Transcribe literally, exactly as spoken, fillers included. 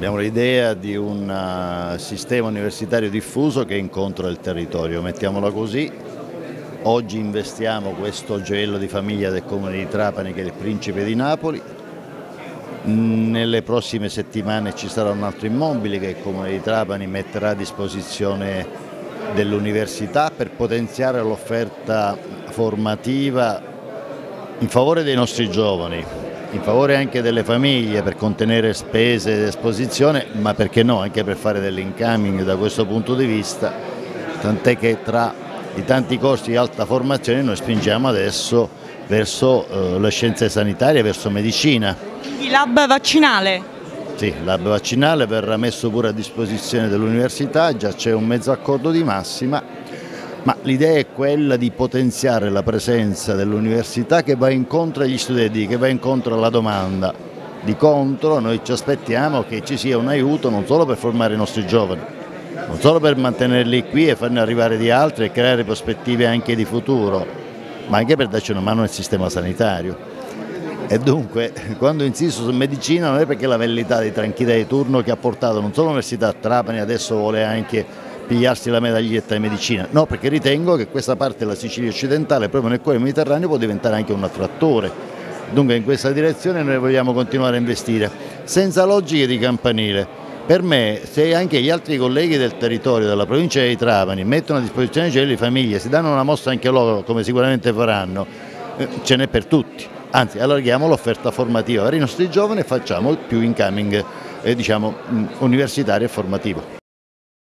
Abbiamo l'idea di un uh, sistema universitario diffuso che incontra il territorio, mettiamola così. Oggi investiamo questo gioiello di famiglia del Comune di Trapani che è il Principe di Napoli. Nelle prossime settimane ci sarà un altro immobile che il Comune di Trapani metterà a disposizione dell'università per potenziare l'offerta formativa in favore dei nostri giovani, in favore anche delle famiglie per contenere spese ed esposizione, ma perché no, anche per fare dell'incoming da questo punto di vista, tant'è che tra i tanti corsi di alta formazione noi spingiamo adesso verso eh, le scienze sanitarie, verso medicina. Quindi l'hub vaccinale? Sì, l'hub vaccinale verrà messo pure a disposizione dell'università, già c'è un mezzo accordo di massima, ma l'idea è quella di potenziare la presenza dell'università che va incontro agli studenti, che va incontro alla domanda. Di contro noi ci aspettiamo che ci sia un aiuto non solo per formare i nostri giovani, non solo per mantenerli qui e farne arrivare di altri e creare prospettive anche di futuro, ma anche per darci una mano nel sistema sanitario. E dunque, quando insisto su medicina non è perché la velleità di tranquilla di turno che ha portato non solo l'Università a Trapani, adesso vuole anche pigliarsi la medaglietta di medicina, no, perché ritengo che questa parte della Sicilia occidentale, proprio nel cuore mediterraneo, può diventare anche un attrattore. Dunque in questa direzione noi vogliamo continuare a investire, senza logiche di campanile. Per me, se anche gli altri colleghi del territorio della provincia di Trapani mettono a disposizione i gioielli di famiglia, si danno una mossa anche loro, come sicuramente faranno, eh, ce n'è per tutti. Anzi, allarghiamo l'offerta formativa per i nostri giovani e facciamo più incoming eh, diciamo, universitario e formativo.